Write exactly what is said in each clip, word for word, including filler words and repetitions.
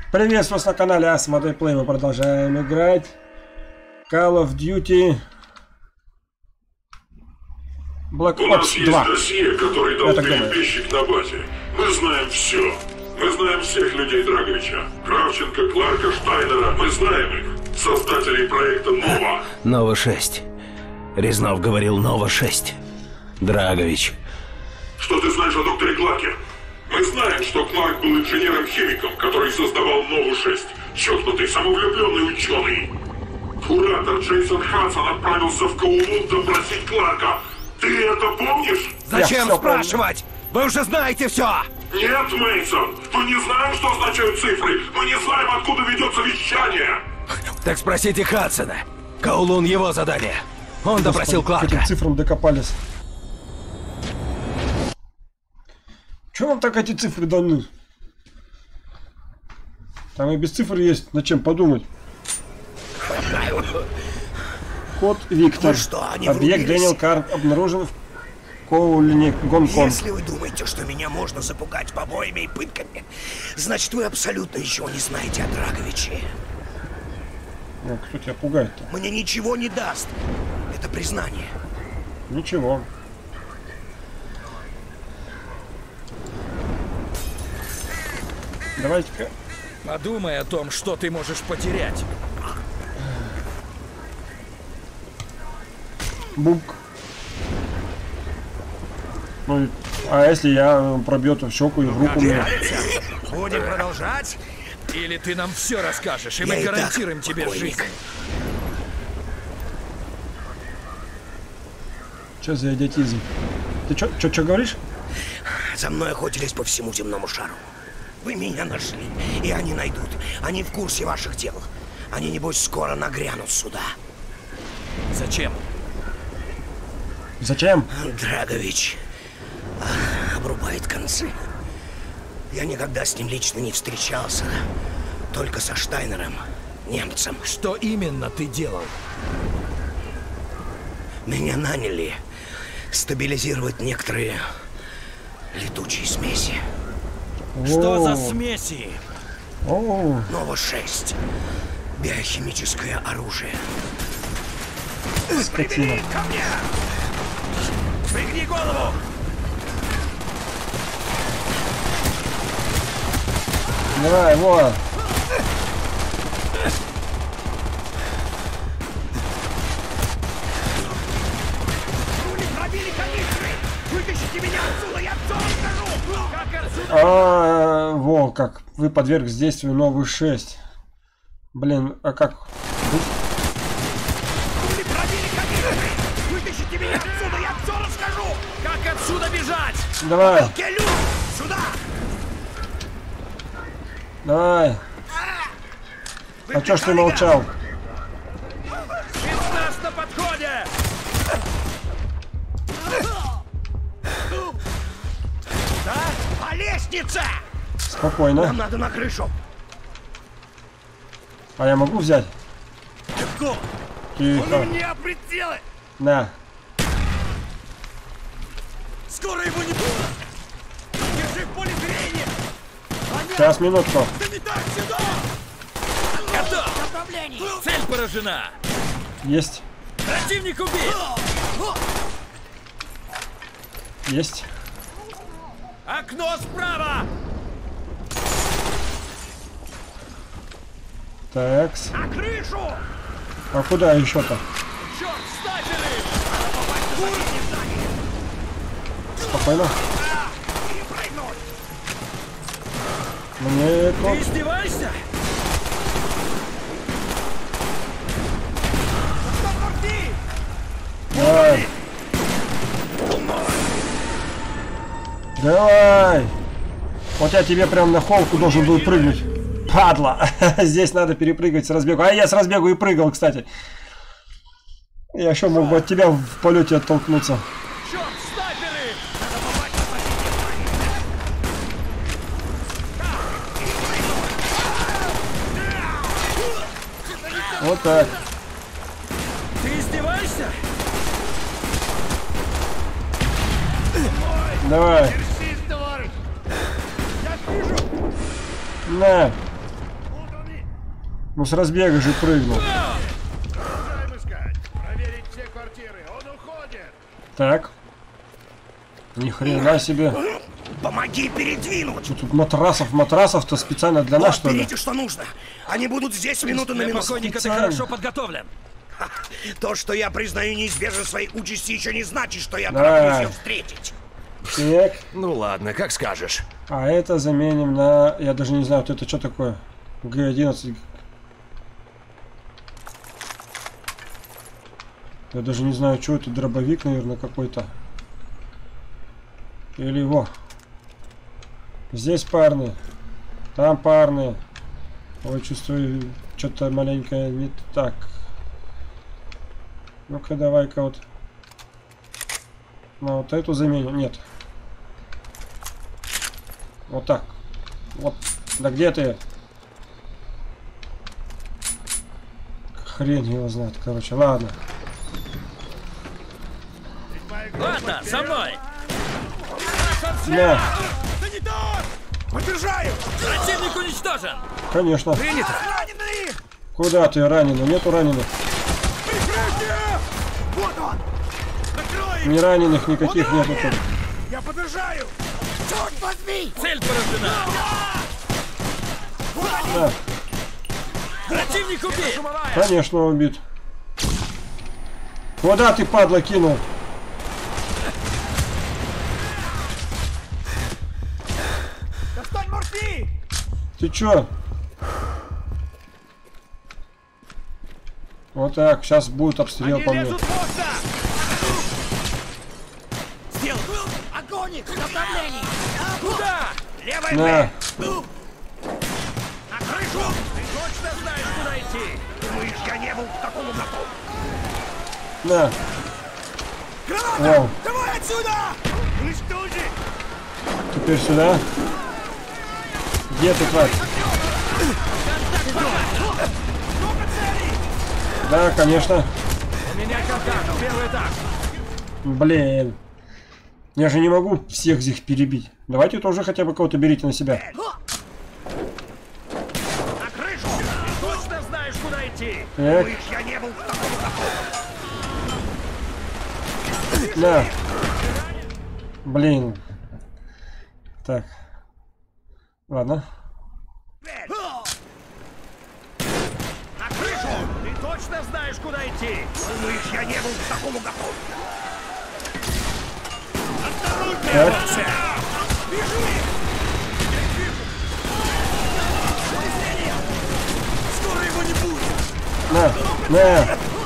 Приветствую вас на канале Asmodee Play. Мы продолжаем играть Call of Duty Black Ops два. У нас есть досье, который дал перебежчик на базе. Мы знаем все. Мы знаем всех людей Драговича. Кравченко, Кларка, Штайнера. Мы знаем их. Создателей проекта Нова. Нова шесть. Резнов говорил Нова шесть. Драгович. Что ты знаешь о докторе Кларке? Мы знаем, что Кларк был инженером-химиком, который создавал Нову шесть. Чокнутый, самовлюбленный ученый. Куратор Джейсон Хадсон отправился в Коулун допросить Кларка. Ты это помнишь? Зачем спрашивать? Вы уже знаете все! Нет, Мейсон! Мы не знаем, что означают цифры! Мы не знаем, откуда ведется вещание! Так спросите Хадсона. Коулун его задание. Он допросил Кларка. К этим цифрам докопались. Чего вам так эти цифры даны? Там и без цифр есть, над чем подумать. Код Виктор. Что, Объект Дэниел Карр обнаружен в Коулине, Гонконг. Если вы думаете, что меня можно запугать побоями и пытками, значит вы абсолютно ничего не знаете о Драговиче. Ну, кто тебя пугает-то? Мне ничего не даст. Это признание. Ничего. Давайте-ка. Подумай о том, что ты можешь потерять. Бук. Ну, а если я пробью в щеку и в руку мне? Будем продолжать? Или ты нам все расскажешь, и мы Я и так гарантируем тебе покойник. жизнь. Че за идиотизм? Ты чё, чё, чё говоришь? За мной охотились по всему земному шару. Вы меня нашли, и они найдут. Они в курсе ваших дел. Они, небось, скоро нагрянут сюда. Зачем? Зачем? Драгович а, обрубает концы. Я никогда с ним лично не встречался. Только со Штайнером, немцем. Что именно ты делал? Меня наняли стабилизировать некоторые летучие смеси. Что за смеси? О, Нова шесть. Биохимическое оружие. скотина. Ко мне! Пригни голову! Давай, вот. Пули пробили канистры! Вытащите меня отсюда, я все расскажу! Как отсюда? А, во, как вы подверг действию новую шесть. Блин, а как? Пули пробили канистры! Вытащите меня отсюда, я все расскажу! Как отсюда бежать? Давай, Келю! Сюда! давай. А чё ж ты молчал? Спецназ на подходе! Да? По лестнице! Спокойно. Нам надо на крышу! А я могу взять? Легко! Тихо. меня прицелы! На. Скоро его не будет! Держи в поле зрения! Сейчас, минутку. Заметай сюда! Готов! Направлений! Цель поражена! Есть. Противник убит! Есть. Окно справа! Такс. На крышу! А куда еще-то? Черт, снайперы! Спокойно. Мне Ты тут... издеваешься? Давай. Давай. Вот я тебе прям на холку должен был прыгнуть. Падла. Здесь надо перепрыгивать с разбегу. А я с разбегу и прыгал, кстати. Я еще мог бы от тебя в полете оттолкнуться. Черт, снайперы! Вот так. Ты издеваешься? Давай. На. Ну с разбега же прыгнул. Так. Ни хрена себе. Помоги передвинуть. Что тут матрасов, матрасов-то специально для нас, Вот, что ли? берите, что нужно. Они будут здесь минуту на Для минуту. покойника ты Специально. хорошо подготовлен. То, что я признаю неизбежность своей участи, еще не значит, что я Да. тороплюсь ее встретить. Так. Ну ладно, как скажешь. А это заменим на... Я даже не знаю, вот это что такое? Г одиннадцать. Я даже не знаю, что это. Дробовик, наверное, какой-то. Или его. Здесь парные. Там парные. Ой, чувствую, что-то маленько не так. Ну-ка, давай-ка вот. Ну, вот эту заменим. Нет. Вот так. Вот. Да где ты? Хрень его знает, короче. Ладно. Ладно, со мной. На. Подержаю! Противник уничтожен. Конечно. Принято. Раненый! Куда ты раненый? Нету раненых. Прикрытие! Вот он! Накрой! Не раненых никаких нету тут. Я подержаю! Черт возьми! Цель порождена. Да. Противник убит. Конечно, убит. Куда ты, падла, кинул? Достань морфий! Ты чё? Вот так, сейчас будет обстрел по мне. Сделал! Огонь! Направление! Куда? Левая На. дверь! На крышу! Ты точно знаешь, куда идти? Думаешь, я не был к такому готов? На. Граната! Вау. Давай отсюда! Уничтожи! Теперь сюда. Где ты, тварь? Много целей! Да, конечно. У меня контакт. Первый этаж. Блин. Я же не могу всех здесь перебить. Давайте тоже хотя бы кого-то берите на себя. На крышу! Ты точно знаешь, куда идти? Так, Думаешь, я не был к такому готов? на. Блин. Так. Ладно. Дверь! На крышу! Ты точно знаешь, куда идти? Думаешь, я не был к такому готов? Так. Вижу их! Скоро его не будет! На. На.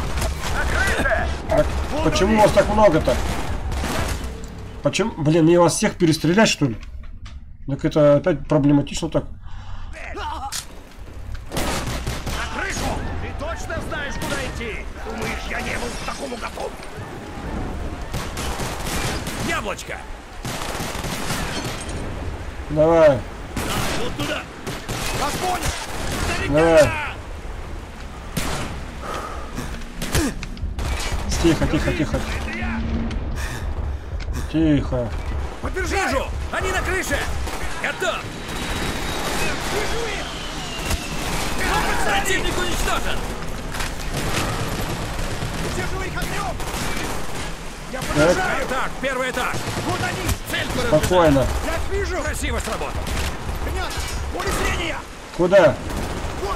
Так, почему вас так много-то? Почему? Блин, мне вас всех перестрелять, что ли? Так это опять проблематично так. На крышу! Ты точно знаешь, куда идти? Думаешь, я не был к такому готов? Яблочко. Давай. Вот туда. Вас понял! Давай. Тихо, тихо, тихо. Тихо. Подержи! Вижу. Они на крыше. Готов. Противник уничтожен. Удерживай их огнем! Я Так, подержаю! Так, первый этаж. Вот они! Цель порождена. спокойно. Я их вижу! Красиво сработал. Понятно! Поле зрения! Куда? Вот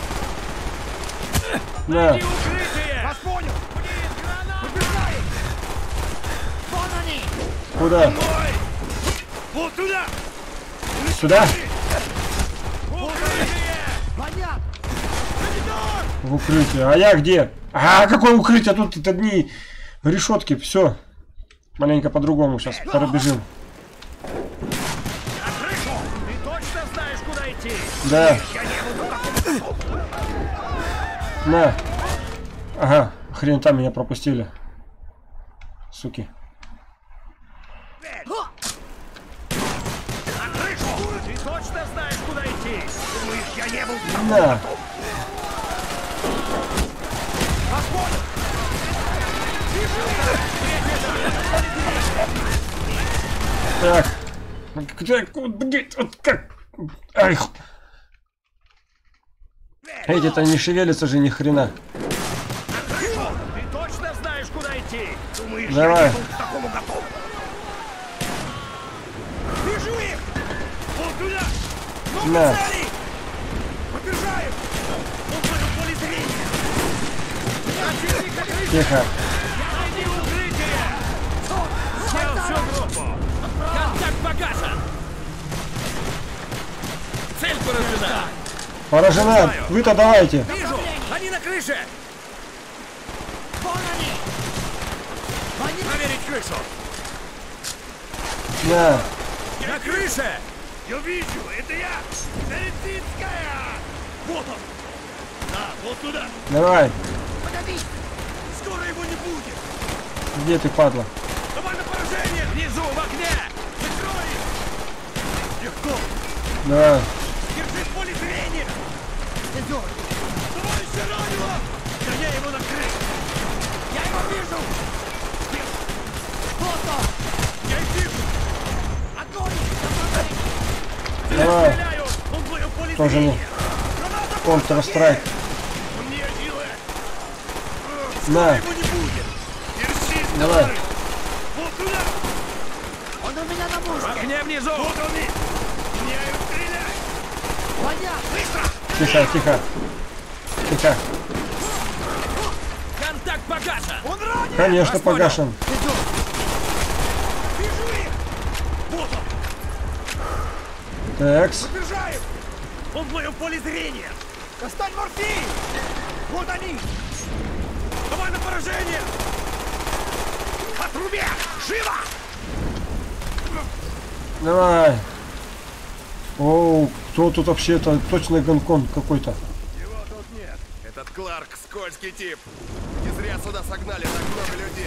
он! На. И укрытие. Вас понял! Подержай! Вон они! Куда? Вот туда! Сюда? Укрытие. Понятно! В укрытие. А я где? А, какое укрытие? Тут одни решетки. Все. Маленько по-другому сейчас пробежим. На крышу. Ты точно знаешь, куда идти? Да. Я не был к такому готов! На. Ага. Хрен там меня пропустили. Суки. На крышу! Ты точно знаешь, куда идти? Думаешь, я не был к такому На. готов? Вас понял! Так. Где? Блин, вот как? Ай. Эти-то не шевелятся же ни хрена. Ты точно знаешь, куда идти? Думаешь, Давай. я не был к такому готов? Вижу их! Вот туда! Много На. целей! Побежаем! Вот мое поле зрения! Противник на крыше! Тихо. Найди укрытие! Снял всю группу! Контакт погашен! Цель поражена! Поражена. Вы-то давайте. Вижу! Они на крыше! Вон они! Проверить крышу! На. На крыше! Я вижу! Это я! Залетинская! Вот он! Да, вот туда! Давай. Погоди! Скоро его не будет! Где ты, падла? Давай на поражение! Внизу, в огне! Закрой! Легко! Давай. Держи в поле зрения! Идет! Товарищ ранило! Гоняй его на крышу! Я его вижу! Вот он! Я их вижу! Огонь! Давай. Стреляю! Он в моем поле Тоже не. зрения! Граната в Контр-страйк. Он не силы! На. Его не будет! Держись, Давай. товарищ! Вот туда! Он у меня на В мушке! огне внизу! Вот он и! Меняю стрелять! Воня! Быстро! Тихо, тихо. Тихо. Контакт погашен! Он ранен! Конечно, Вас понял. погашен. Вижу их! Вот он! Такс. Побежаем! Он в моем поле зрения! Достань морфий! Вот они! Давай на поражение! Отрубе! Живо! Давай. Оу, кто тут вообще-то? Точно Гонконг какой-то. Его тут нет. Этот Кларк скользкий тип. Не зря сюда согнали так много людей.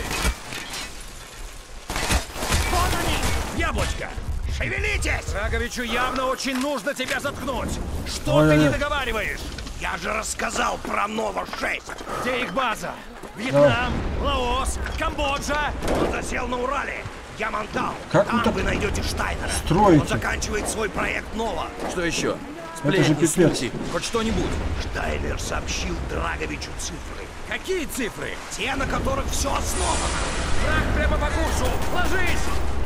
Вот они! Яблочко! Шевелитесь! Драговичу явно очень нужно тебя заткнуть! Что Ой, ты ой, не ой. договариваешь? Я же рассказал про Нова шесть! Где их база? Вьетнам, Лаос, Камбоджа. Он засел на Урале! Ямантау! Как Там вы так вы найдете Штайнера! строите? Он заканчивает свой проект Нова! Что еще? Это же Сплетни, пипец. слухи, хоть что-нибудь. Штайнер сообщил Драговичу цифры. Какие цифры? Те, на которых все основано! Враг прямо по курсу! Ложись!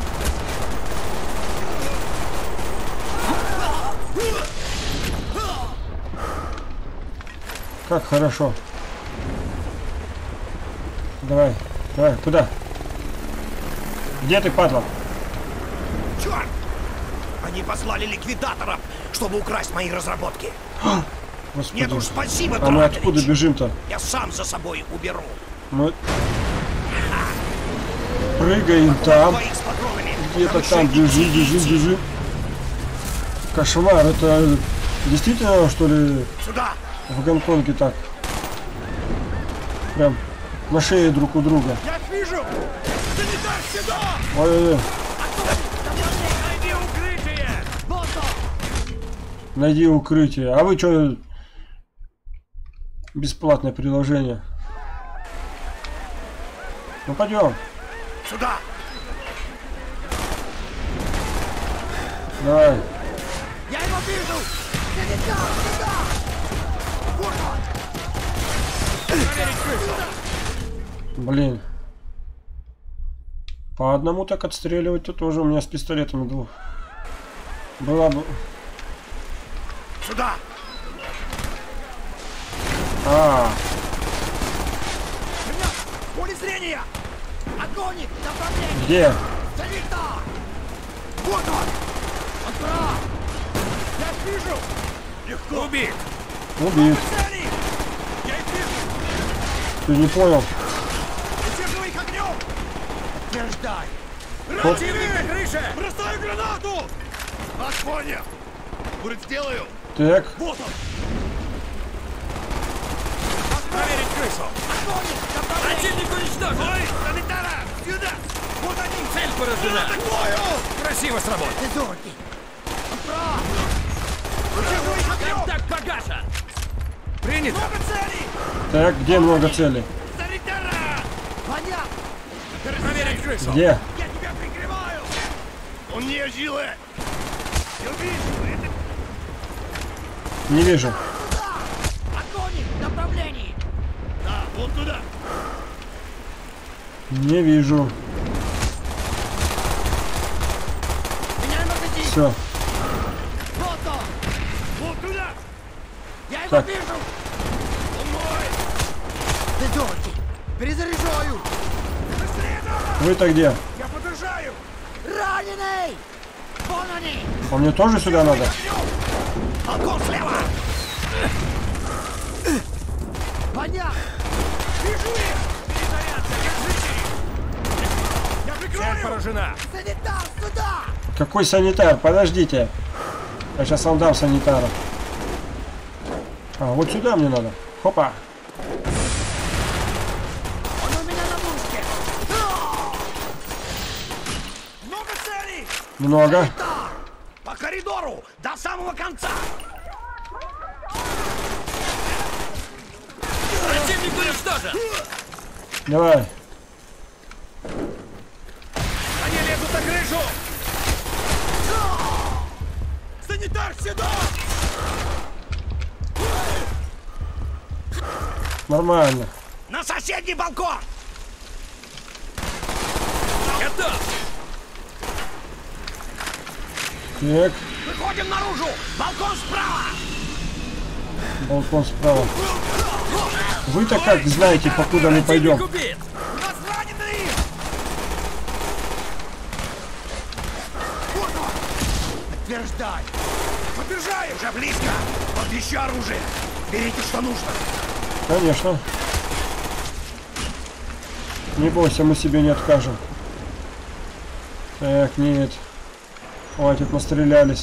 Как хорошо. Давай, давай, куда? Где ты, падла? Черт! Они послали ликвидаторов, чтобы украсть мои разработки. Господи. Нет уж, спасибо, А мы Драгович. откуда бежим-то? Я сам за собой уберу. Мы прыгаем там. Двоих с патронами. Где-то Потому там что бежим, идти, бежим, идти. бежим. Кошмар, это действительно, что ли, Сюда! в Гонконге так? Прям на шее друг у друга. Я их вижу! Залетай сюда! Ой-ой-ой, Найди укрытие! Вот он! найди укрытие. А вы что? Бесплатное приложение. Ну пойдем. Сюда! Давай. Я его вижу! Залетай сюда! Вот он! Проверить крышу! Блин. По одному так отстреливать-то тоже у меня с пистолетами двух. Была бы... Сюда! А, Меня! Поле зрения! Огонь! Направление! где? Залетай! Вот он! Он прав! Я их вижу! Легко! Убит! Убит. Цели! Я их вижу! Ты не понял? Удерживай их огнем! Подтверждай! Противник на крыше! Бросаю гранату! Вас понял. Будет сделаю. Так, Вот он! Проверить крышу! Огонь! Направление! Противник уничтожен! Ой, Санитара! Сюда! Вот они! Цель поражена! Атакую! Красиво сработано! Дезорки! Он прав! Удерживай их огнем! Контакт погашен! Принято! Много целей! так, где много целей? Санитара! Понятно! Проверить крышу! Где? Я тебя прикрываю! Он не жилы! Я вижу! Это Не вижу. Полковник, направлении! Да, вон туда! Не вижу. Меня назади! Все. Вот он! Вон туда! Я его Так. вижу! Он мой! Идемте! Перезаряжаю! Быстрее давай! Вы-то где? Я подержаю! Раненый! Вон они! А мне тоже сюда надо? Балкон слева! Понятно! Вижу их! Перезарядка! Держите их! Я прикрою! Цель поражена! Санитар, сюда! Какой санитар? Подождите. Я сейчас вам дам санитара. А, вот сюда мне надо. Хопа. Он у меня на мушке! Много целей! Много. Санитар! По коридору! До самого конца! Противник уничтожен! Давай. Они лезут на крышу! Санитар, сюда! Нормально. На соседний балкон! Готов! Так, Выходим наружу! Балкон справа! балкон справа. Вы-то как знаете, покуда мы пойдем? Нас ранены! Вот он! Подтверждай! Подтверждаю! Уже близко! Вот еще оружие! Берите, что нужно! Конечно. Не бойся, мы себе не откажем. Так, нет. Хватит, настрелялись.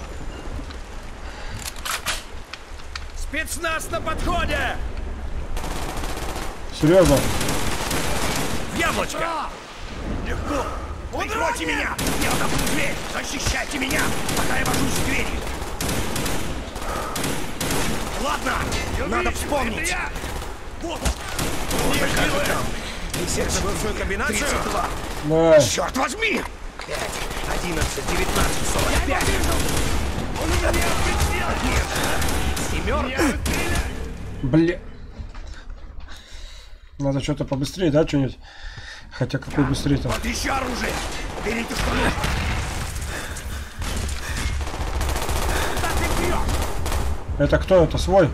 Спецназ на подходе! Серьезно? В яблочко! Легко! Прикройте меня! Я отопру дверь! Защищайте меня, пока я вожусь с дверью! Ладно, надо вспомнить! Вот он! Вот и как там! Несешь большую комбинацию? тридцать два! Давай. Черт возьми! пять, одиннадцать, девятнадцать, сорок пять! Он у меня семерка! Бля. Надо что-то побыстрее, да, что-нибудь? Хотя какой быстрее-то? Вот еще оружие! Берите, что нужно! Так и вперед! Это кто? Это свой?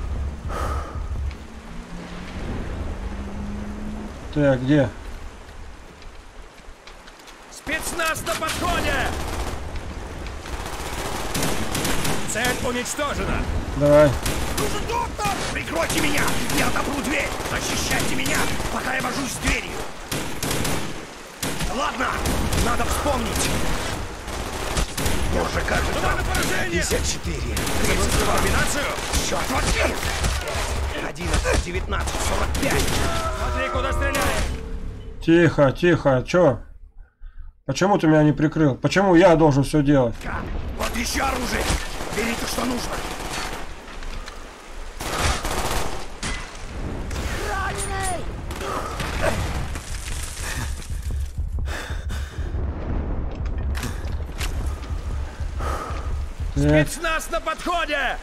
Так, где? Спецназ на подходе! Цель уничтожена! Давай. Нужен доктор! Прикройте меня! Я отопру дверь! Защищайте меня, пока я вожусь с дверью! Ладно, надо вспомнить! Боже, как же там? пятьдесят четыре! тридцать два! Комбинацию! Черт возьми! одиннадцать, девятнадцать, сорок пять! Смотри, куда стреляет! Тихо, тихо. Чё? Почему ты меня не прикрыл? Почему я должен все делать? Вот еще оружие! Берите, что нужно! Раненый! Так, Спецназ на подходе!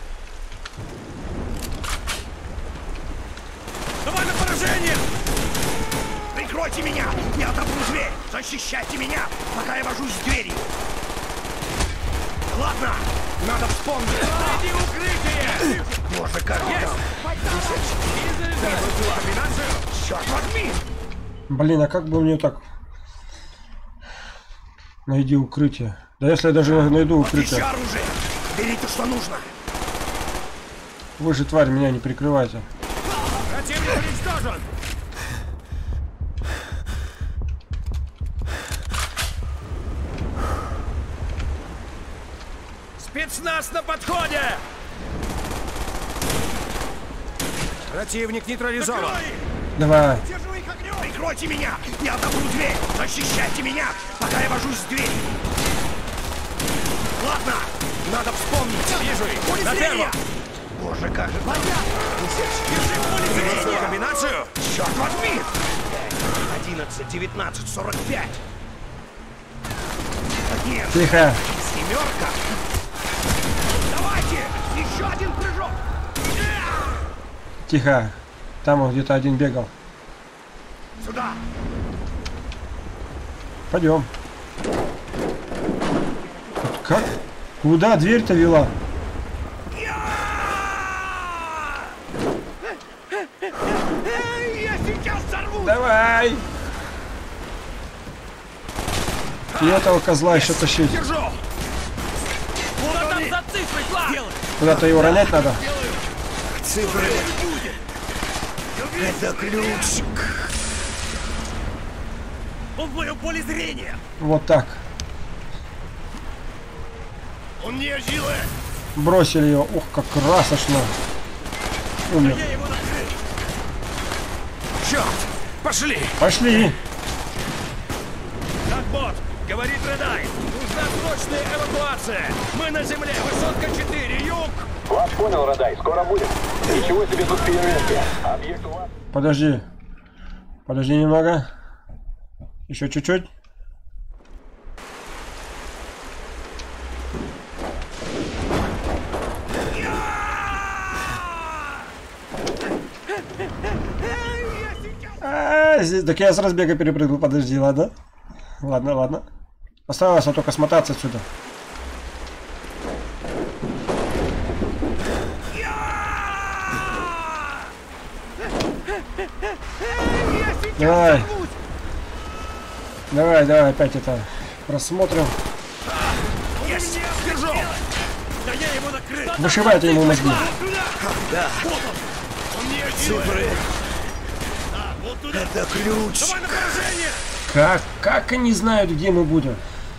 Давай на поражение! Прикройте меня! Я отопру дверь! Защищайте меня, пока я вожусь с дверью! Ладно, надо вспомнить! Найди укрытие! Боже, как же там! Комбинацию! Черт возьми! блин, а как бы мне так... Найди укрытие. Да если я даже найду Вот еще укрытие. оружие! Берите, что нужно! Вы же, тварь, меня не прикрывайте. Противник уничтожен! Спецназ на подходе! Противник нейтрализован! Давай. Держу их огнем! Прикройте меня! Я отопру дверь! Защищайте меня, пока я вожусь с дверью! Ладно, надо вспомнить! Вижу их! На первом! Боже, как же там! Держи комбинацию! Черт возьми! одиннадцать, девятнадцать, сорок пять! Нет! Тихо. Семерка! Давайте! Еще один прыжок! Тихо. Там он где-то один бегал. Сюда! Пойдем. Как? Куда дверь-то вела? Я сейчас взорвусь! Давай! И этого козла еще тащить. Держу! Что там за цифры, Кларк? Куда-то его ронять надо. Цифры. Это ключ. Он в моем поле зрения! Вот так. Он не жилы! Бросили его. Ух, как красочно. Умер. Я его накрыл! Черт! Пошли! Пошли. Так, бот! Говорит Редай! Нужна срочная эвакуация! Мы на земле! Высотка четыре! Юг! Вас понял, Радай, скоро будет. Ничего себе тут фейерверки. Объект у вас. Подожди. Подожди немного. Еще чуть-чуть. А, здесь... Так я с разбега перепрыгнул. Подожди, ладно? Ладно, ладно. Осталось вот только смотаться отсюда. Давай. Давай, давай, опять это просмотрим. Я сейчас держу! Да я его накрыл! Вышивайте ему мозги. Да, Вот он! Он не жилы! цифры. Да, вот туда! Это ключ. Давай на поражение! Как? Как они знают, где мы будем?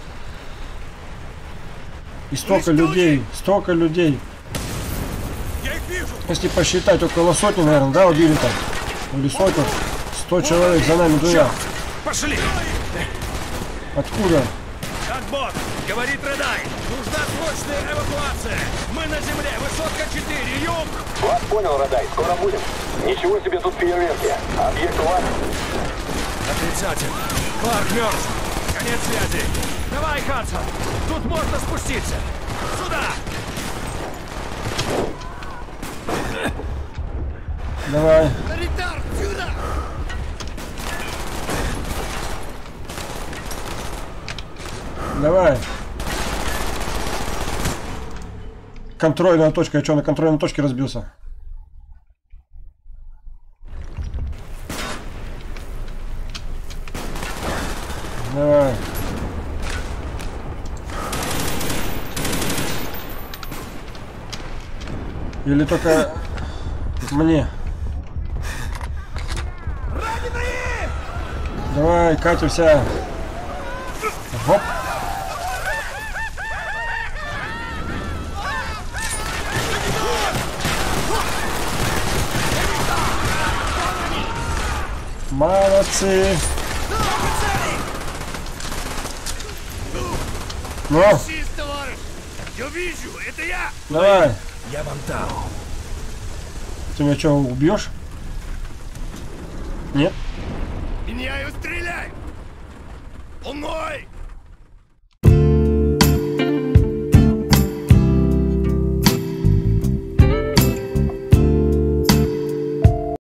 И столько людей, столько людей. Я их вижу! Если посчитать, около сотни, наверное, да, убили-то? Или сотню? Сто человек за нами двумя. Пошли! Откуда? Так, бот! Говорит Редай! Нужна срочная эвакуация! Мы на земле! Высотка четыре! Юг! Вас понял, Радай, скоро будет. Ничего себе тут фейерверки. Объект у вас. Отрицательно. Кларк мертв. Конец связи. Давай, Хадсон. Тут можно спуститься. Сюда! Давай. Ритар, сюда! Давай. Контрольная точка. Я что, на контрольной точке разбился? Давай. Или только мне? Давай, катимся. Хоп. Молодцы. Ну, Чист, товарищ! Я вижу! Это я! давай. Я вам дал. Ты меня что, убьешь? Нет? Меняю, стреляй! Он мой!